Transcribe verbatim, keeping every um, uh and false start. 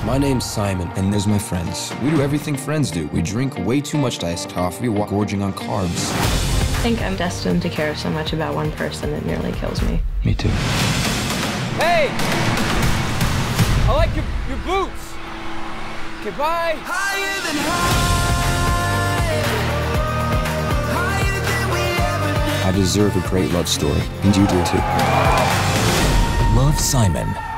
My name's Simon, and there's my friends. We do everything friends do. We drink way too much iced coffee while gorging on carbs. I think I'm destined to care so much about one person it nearly kills me. Me too. Hey! I like your, your boots. Okay, bye. Higher than high. Higher than we ever did. I deserve a great love story, and you do too. Love, Simon.